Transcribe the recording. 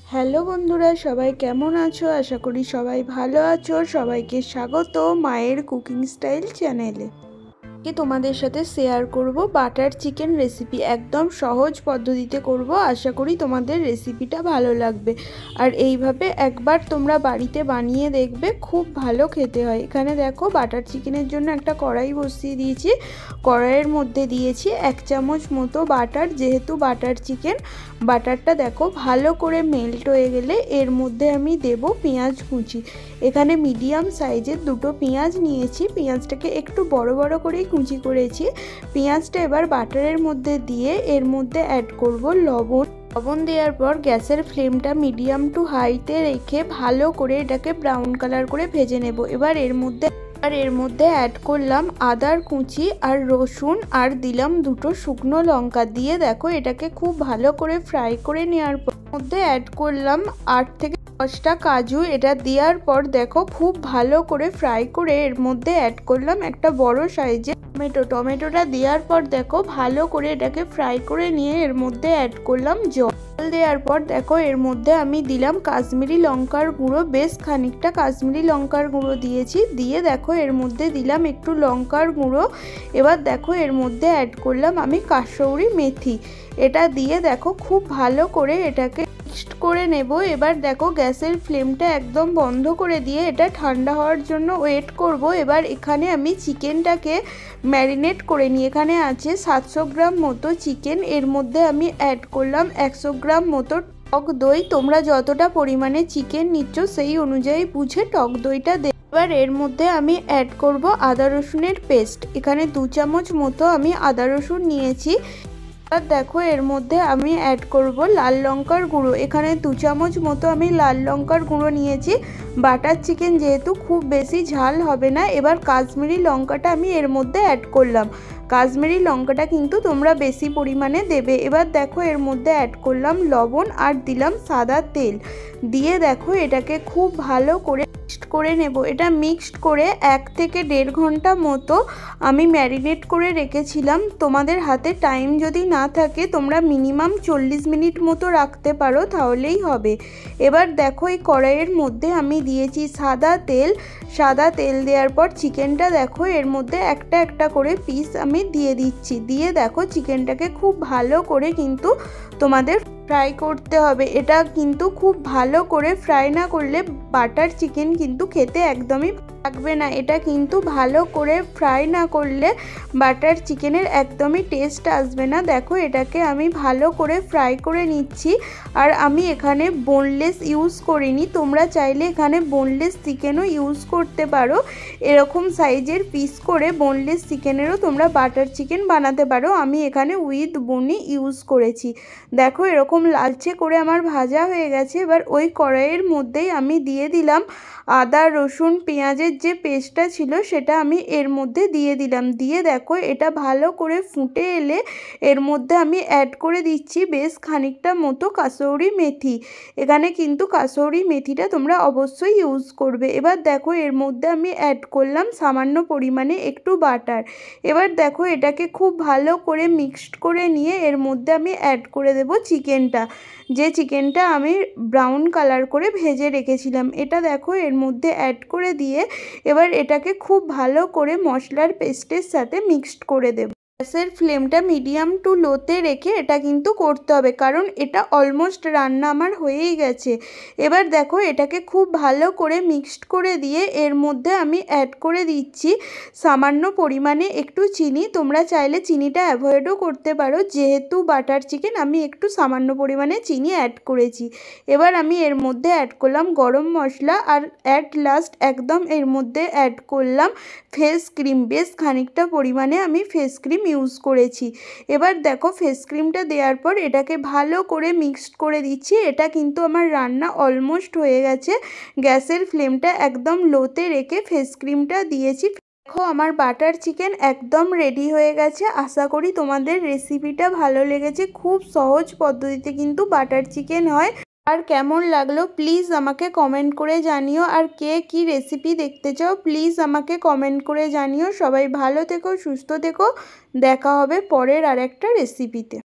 Hello বন্ধুরা, সবাই কেমন আছো? আশা করি সবাই ভালো আছো। সবাইকে স্বাগত মায়ের কুকিং স্টাইল চ্যানেলে। তোমাদের সাথে শেয়ার করব বাটার চিকেন রেসিপি। একদম সহজ পদ্ধতিতে করব। আশা করি তোমাদের রেসিপিটা ভালো লাগবে। আর এইভাবে একবার তোমরা বাড়িতে বানিয়ে দেখবে, খুব ভালো খেতে হয়। এখানে দেখো বাটার চিকেনের জন্য একটা কড়াই বসিয়ে দিয়েছি। কড়াইয়ের মধ্যে দিয়েছি 1 চামচ মতো বাটার। যেহেতু বাটার চিকেন, বাটারটা দেখো ভালো করে মেল্ট হয়ে গেলে এর মধ্যে আমি দেব পেঁয়াজ কুচি। এখানে মিডিয়াম সাইজের 2টো পেঁয়াজ নিয়েছি। পেঁয়াজটাকে একটু বড় বড় করেই কুচি করেছি। পেঁয়াজটা এবার বাটারের মধ্যে দিয়ে এর মধ্যে অ্যাড করব লবণ। লবণ দেওয়ার পর গ্যাসের ফ্লেমটা মিডিয়াম টু হাইতে রেখে ভালো করে এটাকে ব্রাউন কালার করে ভেজে নেব। এবার এর মধ্যে অ্যাড করলাম আদার কুচি আর রসুন, আর দিলাম 2টো শুকনো লঙ্কা। দিয়ে দেখো এটাকে খুব ভালো করে ফ্রাই করে নেওয়ার পর মধ্যে অ্যাড করলাম 8 থেকে 10টা কাজু। এটা দেওয়ার পর দেখো খুব ভালো করে ফ্রাই করে এর মধ্যে অ্যাড করলাম একটা বড় সাইজের টমেটোটা দেওয়ার পর দেখো ভালো করে এটাকে ফ্রাই করে নিয়ে এর মধ্যে অ্যাড করলাম জল। দেওয়ার পর দেখো এর মধ্যে আমি দিলাম কাশ্মীরি লঙ্কার গুঁড়ো। বেশ খানিকটা কাশ্মীরি লঙ্কার গুঁড়ো দিয়েছি। দিয়ে দেখো এর মধ্যে দিলাম একটু লঙ্কার গুঁড়ো। এবার দেখো এর মধ্যে অ্যাড করলাম আমি কাসৌরি মেথি। এটা দিয়ে দেখো খুব ভালো করে এটাকে মিক্সড করে নেব। এবার দেখো গ্যাসের ফ্লেমটা একদম বন্ধ করে দিয়ে এটা ঠান্ডা হওয়ার জন্য ওয়েট করব। এবার এখানে আমি চিকেনটাকে ম্যারিনেট করে নিই। এখানে আছে 700 গ্রাম মতো চিকেন। এর মধ্যে আমি অ্যাড করলাম 100 গ্রাম মতো টক দই। তোমরা যতটা পরিমাণে চিকেন নিচ্ছ সেই অনুযায়ী বুঝে টক দইটা দেবে। এবার এর মধ্যে আমি অ্যাড করব আদা রসুনের পেস্ট। এখানে 2 চামচ মতো আমি আদা রসুন নিয়েছি। আর দেখো এর মধ্যে আমি অ্যাড করব লাল লঙ্কার গুঁড়ো। এখানে 2 চামচ মতো আমি লাল লঙ্কার গুঁড়ো নিয়েছি। বাটার চিকেন যেহেতু খুব বেশি ঝাল হবে না। এবার কাশ্মীরি লঙ্কাটা আমি এর মধ্যে অ্যাড করলাম। কাশ্মীরি লঙ্কাটা কিন্তু তোমরা বেশি পরিমাণে দেবে। এবার দেখো এর মধ্যে অ্যাড করলাম লবণ আর দিলাম সাদা তেল। দিয়ে দেখো এটাকে খুব ভালো করে মিক্সড করে নেব। এটা মিক্সড করে 1 থেকে 1.5 ঘন্টা মতো আমি ম্যারিনেট করে রেখেছিলাম। তোমাদের হাতে টাইম যদি না থাকে তোমরা মিনিমাম 40 মিনিট মতো রাখতে পারো, তাহলেই হবে। এবার দেখো এই কড়াইয়ের মধ্যে আমি দিয়েছি সাদা তেল। সাদা তেল দেওয়ার পর চিকেনটা দেখো এর মধ্যে একটা একটা করে পিস আমি দিয়ে দিচ্ছি। দিয়ে দেখো চিকেনটাকে খুব ভালো করে কিন্তু তোমাদের ফ্রাই করতে হবে। এটা কিন্তু খুব ভালো করে ফ্রাই না করলে বাটার চিকেন কিন্তু খেতে একদমই লাগবে না। এটা কিন্তু ভালো করে ফ্রাই না করলে বাটার চিকেনের একদমই টেস্ট আসবে না। দেখো এটাকে আমি ভালো করে ফ্রাই করে নিচ্ছি। আর আমি এখানে বোনলেস ইউজ করিনি। তোমরা চাইলে এখানে বোনলেস চিকেনও ইউজ করতে পারো। এরকম সাইজের পিস করে বোনলেস চিকেনেরও তোমরা বাটার চিকেন বানাতে পারো। আমি এখানে উইথ বোনই ইউজ করেছি। দেখো এরকম লালচে করে আমার ভাজা হয়ে গেছে। এবার ওই কড়াইয়ের মধ্যেই আমি দিয়ে দিলাম আদা রসুন পেঁয়াজের যে পেস্টটা ছিল সেটা আমি এর মধ্যে দিয়ে দিলাম। দিয়ে দেখো এটা ভালো করে ফুটে এলে এর মধ্যে আমি অ্যাড করে দিচ্ছি বেশ খানিকটা মতো কাসৌরি মেথি। এখানে কিন্তু কাসৌরি মেথিটা তোমরা অবশ্যই ইউজ করবে। এবার দেখো এর মধ্যে আমি অ্যাড করলাম সামান্য পরিমাণে একটু বাটার। এবার দেখো এটাকে খুব ভালো করে মিক্সড করে নিয়ে এর মধ্যে আমি অ্যাড করে দেব চিকেনটা। যে চিকেনটা আমি ব্রাউন কালার করে ভেজে রেখেছিলাম, এটা দেখো এর মধ্যে অ্যাড করে দিয়ে এবার এটাকে খুব ভালো করে মশলার পেস্টের সাথে মিক্সড করে দেব। গ্যাসের ফ্লেমটা মিডিয়াম টু লোতে রেখে এটা কিন্তু করতে হবে, কারণ এটা অলমোস্ট রান্না আমার হয়েই গেছে। এবার দেখো এটাকে খুব ভালো করে মিক্সড করে দিয়ে এর মধ্যে আমি অ্যাড করে দিচ্ছি সামান্য পরিমাণে একটু চিনি। তোমরা চাইলে চিনিটা অ্যাভয়েডও করতে পারো। যেহেতু বাটার চিকেন আমি একটু সামান্য পরিমাণে চিনি অ্যাড করেছি। এবার আমি এর মধ্যে অ্যাড করলাম গরম মশলা আর অ্যাট লাস্ট একদম এর মধ্যে অ্যাড করলাম ফেস ক্রিম। বেশ খানিকটা পরিমাণে আমি ফেস ক্রিম ইউজ করেছি। এবার দেখো ফেস ক্রিমটা দেওয়ার পর এটাকে ভালো করে মিক্সড করে দিচ্ছি। এটা কিন্তু আমার রান্না অলমোস্ট হয়ে গেছে। গ্যাসের ফ্লেমটা একদম লোতে রেখে ফেস ক্রিমটা দিয়েছি। দেখো আমার বাটার চিকেন একদম রেডি হয়ে গেছে। আশা করি তোমাদের রেসিপিটা ভালো লেগেছে। খুব সহজ পদ্ধতিতে কিন্তু বাটার চিকেন হয়। আর কেমন লাগলো প্লিজ আমাকে কমেন্ট করে জানিও। আর কে কী রেসিপি দেখতে চাও প্লিজ আমাকে কমেন্ট করে জানিও। সবাই ভালো থেকো, সুস্থ থেকো। দেখা হবে পরের আরেকটা রেসিপিতে।